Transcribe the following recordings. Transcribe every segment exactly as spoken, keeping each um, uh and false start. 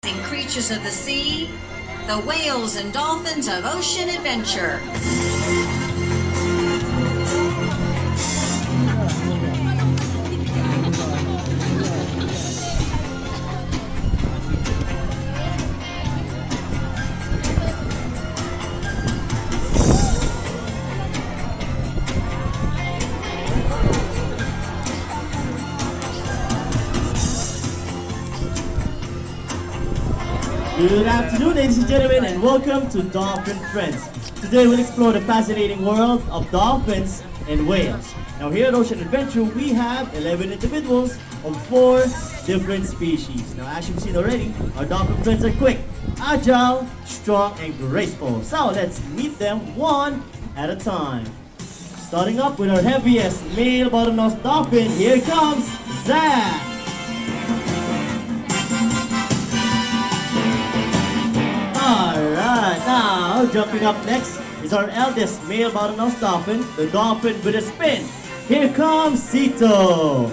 Creatures of the sea, the whales and dolphins of ocean adventure. Good afternoon, ladies and gentlemen, and welcome to Dolphin Friends. Today we'll explore the fascinating world of dolphins and whales. Now here at Ocean Adventure, we have eleven individuals of four different species. Now as you've seen already, our dolphin friends are quick, agile, strong, and graceful. So let's meet them one at a time. Starting up with our heaviest male bottlenose dolphin, here comes Zach. Alright, now jumping up next is our eldest male bottlenose dolphin, the dolphin with a spin. Here comes Sito.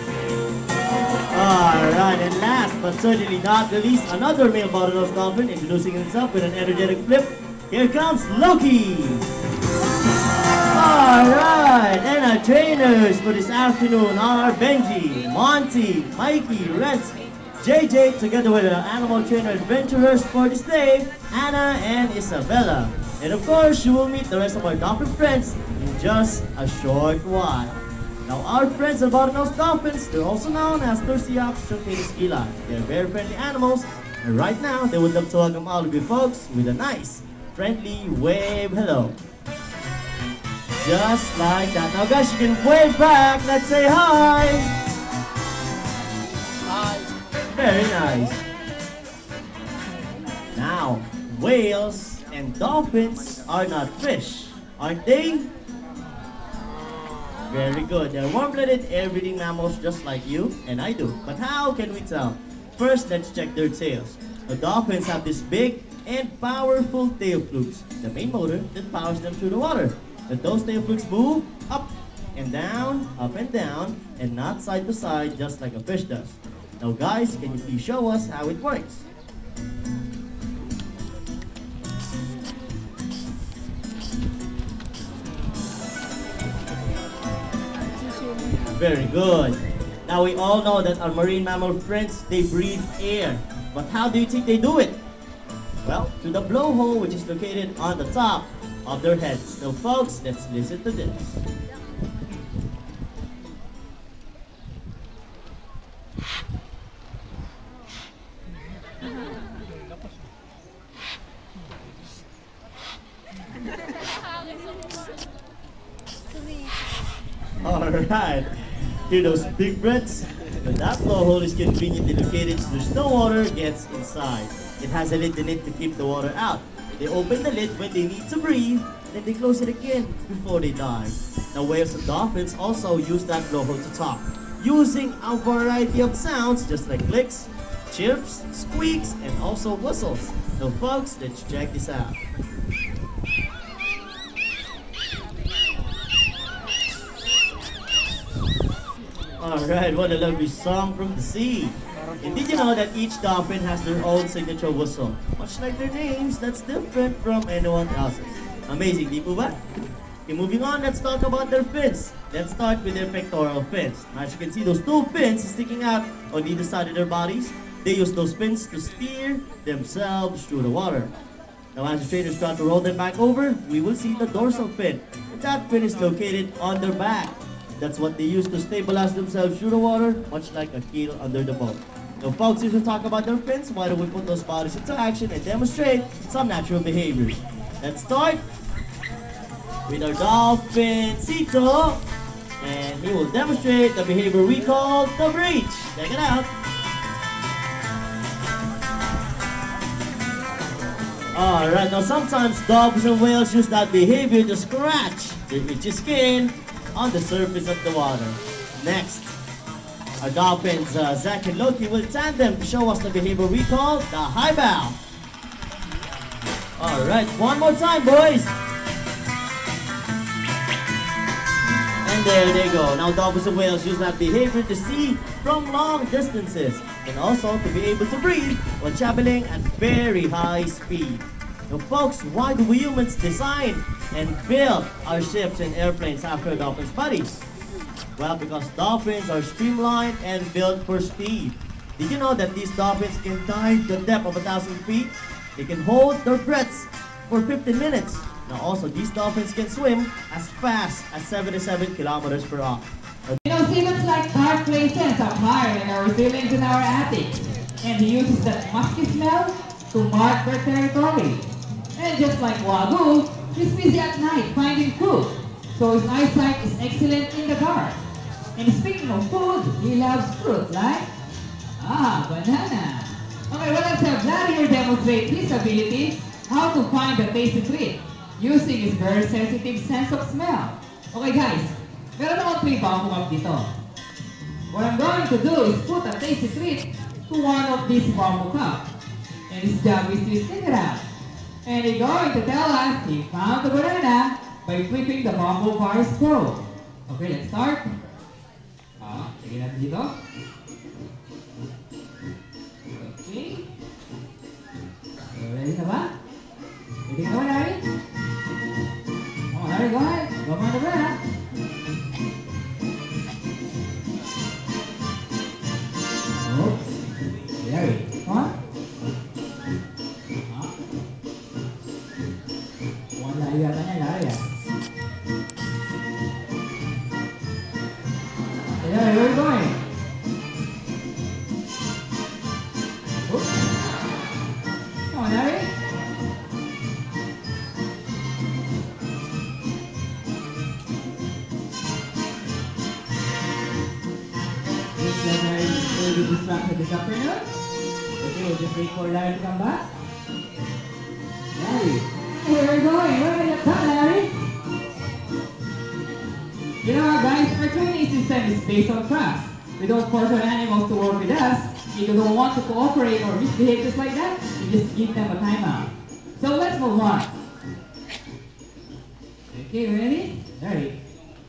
Alright, and last but certainly not the least, another male bottlenose dolphin introducing himself with an energetic flip. Here comes Loki. Alright, and our trainers for this afternoon are Benji, Monty, Mikey, Rents, J J, together with our animal trainer adventurers for this day, Anna and Isabella. And of course, you will meet the rest of our dolphin friends in just a short while. Now, our friends are bottlenose dolphins. They're also known as Tursiops truncatus. They're very friendly animals, and right now, they would love to welcome all of you folks with a nice, friendly wave hello. Just like that. Now, guys, you can wave back. Let's say hi. Very nice. Now, whales and dolphins are not fish, aren't they? Very good. They're warm-blooded, air-breathing mammals just like you and I do. But how can we tell? First, let's check their tails. The dolphins have these big and powerful tail flukes, the main motor that powers them through the water. But those tail flukes move up and down, up and down, and not side to side just like a fish does. Now guys, can you please show us how it works? Very good. Now we all know that our marine mammal friends, they breathe air. But how do you think they do it? Well, through the blowhole which is located on the top of their heads. So folks, let's listen to this. Alright, hear those big breaths? But that blowhole is conveniently located so there's no water gets inside. It has a lid in it to keep the water out. They open the lid when they need to breathe, then they close it again before they dive. Now whales and dolphins also use that blowhole to talk, using a variety of sounds just like clicks, chirps, squeaks, and also whistles. Now folks, let's check this out. Alright, what a lovely song from the sea. And did you know that each dolphin has their own signature whistle? Much like their names, that's different from anyone else's. Amazing, di po ba? Okay, moving on, let's talk about their fins. Let's start with their pectoral fins. Now, as you can see, those two fins sticking out on either side of their bodies. They use those fins to steer themselves through the water. Now, as the trainers try to roll them back over, we will see the dorsal fin. And that fin is located on their back. That's what they use to stabilize themselves through the water, much like a keel under the boat. Now folks, if we talk about their fins, why don't we put those bodies into action and demonstrate some natural behaviors. Let's start with our dolphin, Sito. And he will demonstrate the behavior we call the breach. Check it out. Alright, now sometimes dolphins and whales use that behavior to scratch their itchy skin on the surface of the water. Next, our dolphins, uh, Zach and Loki, will tandem to show us the behavior we call the high bow. Alright, one more time, boys. And there they go. Now dolphins and whales use that behavior to see from long distances. and also to be able to breathe while traveling at very high speed. Now folks, why do we humans design and build our ships and airplanes after dolphins' bodies? Well, because dolphins are streamlined and built for speed. Did you know that these dolphins can dive to the depth of a thousand feet? They can hold their breaths for fifteen minutes. Now also, these dolphins can swim as fast as seventy-seven kilometers per hour. You know, Siemens like dark places up higher than our ceilings in our attic. And he uses that musky smell to mark their territory. And just like Wagyu, he's busy at night finding food. So his eyesight is excellent in the dark. And speaking of food, he loves fruit like, ah, banana. Okay, well, let's have Vlad here demonstrate his ability how to find a tasty treat using his very sensitive sense of smell. Okay guys, meron akong three bamboo cup dito. What I'm going to do is put a tasty treat to one of these bamboo cups. And his job is to stick it out. And he's going to tell us he found the banana by flipping the bamboo bar scroll. Okay, let's start. Ah, sige natin dito. Okay. So, ready na ba? Ready ka na ba, Larry? Come on, Larry, go ahead. Go on the banana. Oops. Larry, come on. Ah. Mukhang layo yata niya, Larry, ah. Hey, Larry, where are you going? Oops. Come on, Larry. Looks like Larry is a little distracted this afternoon. Okay, we'll just wait for Larry to come back. Larry, hey, where are you going? Where are you going, Larry? You know what, guys? Our training system is based on trust. We don't force our animals to work with us. If they don't want to cooperate or misbehave just like that, we just give them a timeout. So let's move on. Okay, ready? Ready.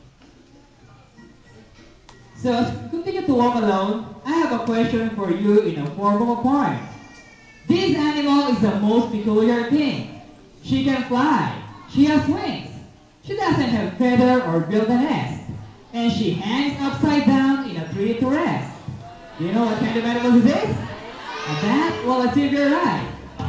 So as we continue to walk alone, I have a question for you in a form of a poem. This animal is the most peculiar thing. She can fly. She has wings. She doesn't have feather or build a nest. And she hangs upside down in a tree to rest. Do you know what kind of animal this is? A bat? Well, let's see if you're right.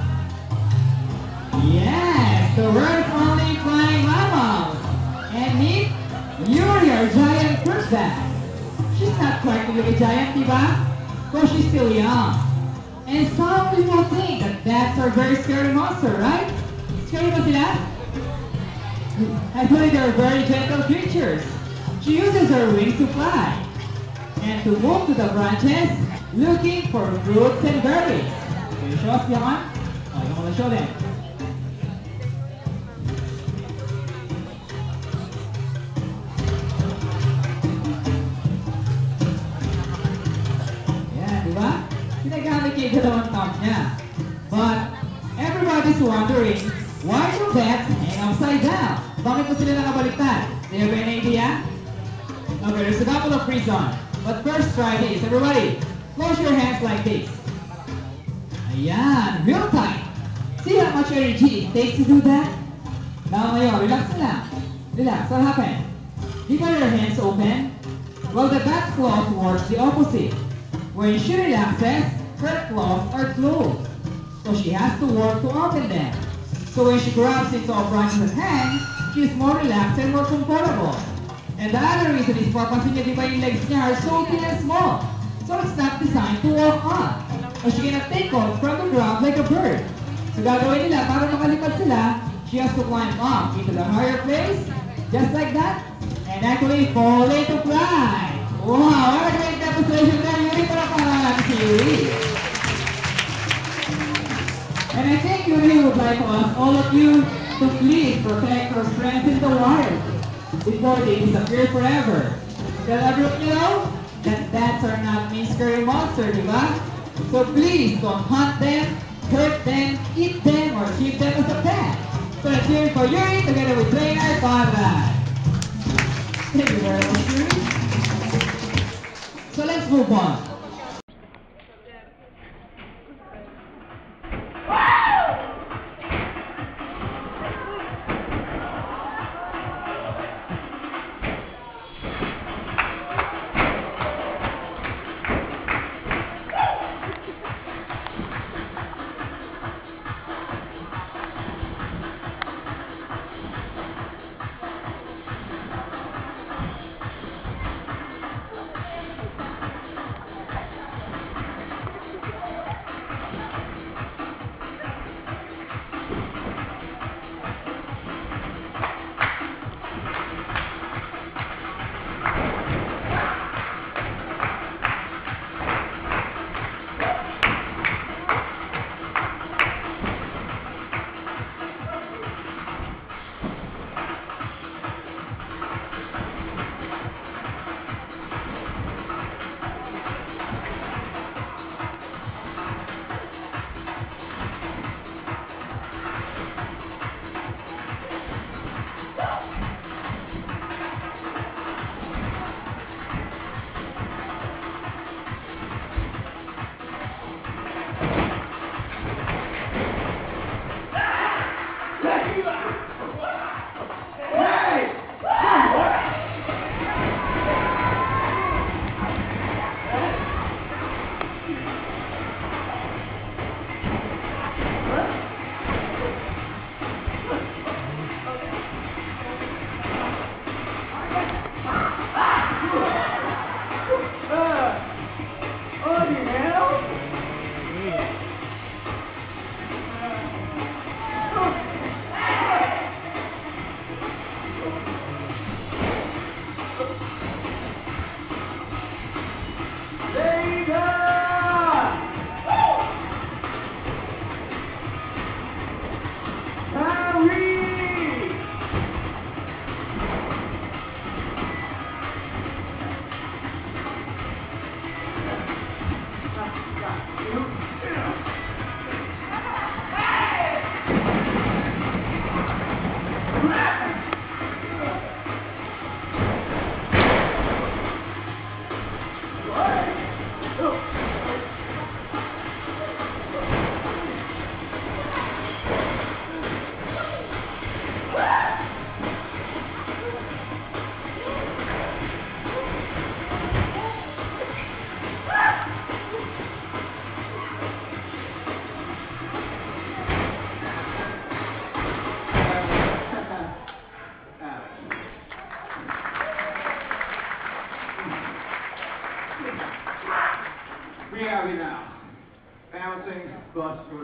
Yes, the world's only flying mammals. And meet Yuri, our giant fruit bat. She's not quite a giant, diba? Because she's still young. And some people think that bats are very scary monster, right? Scary ba sila? Actually, they're very gentle creatures. She uses her wings to fly and to move to the branches looking for fruits and berries. Can you show us, Yaman? Oh, you want to show them? Yeah, diba? Sinagamit yung dalawang top niya. But everybody's wondering, why do bats hang upside down? Bakit po sila nakabaliktad? Do you have any idea? Okay, there's a couple of reasons. But first, try this. Everybody, close your hands like this. Ayan, real tight. See how much energy it takes to do that? Now, ngayon, relax na lang. Relax, what happened? Keep your hands open. Well, the bat claws works the opposite. When she relaxes, her claws are closed. So she has to work to open them. So when she grabs into a branch and hangs, she's more relaxed and more comfortable. And the other reason is papansin niya, di ba yung legs niya are so thin and small. So it's not designed to walk on. So she cannot take off from the ground like a bird. So gagawin nila, para makalipad sila, she has to climb up into the higher place, just like that, and actually fall into fly. Wow, what a great demonstration there, Yuri. Para para natin si Yuri. And I think Yuri would like us, all of you, to please protect her friends in the wild before they disappear forever. Tell everyone you know that bats are not mean scary monsters, diba? So please don't hunt them, hurt them, eat them, or keep them as a pet. So let's hear it for Yuri together with trainer Conrad. Thank you very much, Yuri. So let's move on.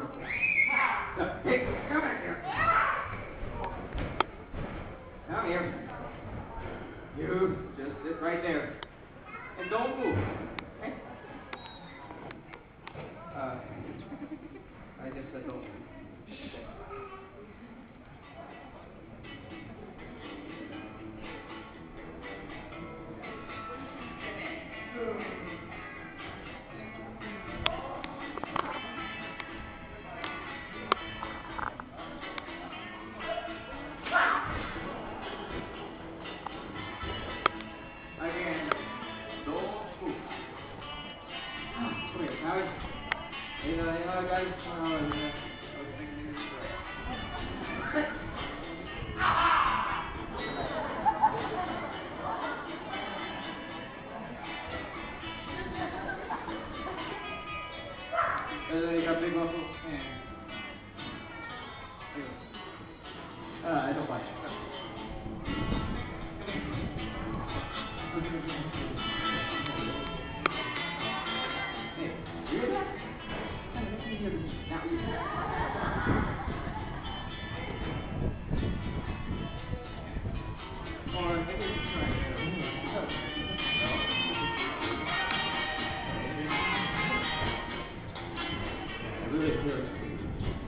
Hey, come back here. Come here. You just sit right there. And don't move. Okay? Uh, I just said don't move. Again, don't move. Come here, Howard. Hey, uh, hey, uh, guys. Uh, yeah. I was thinking this way. Uh, you got big muscles? Yeah. Uh, I don't like it. Hey, you hear that? Now you or maybe it's trying to I really hear it.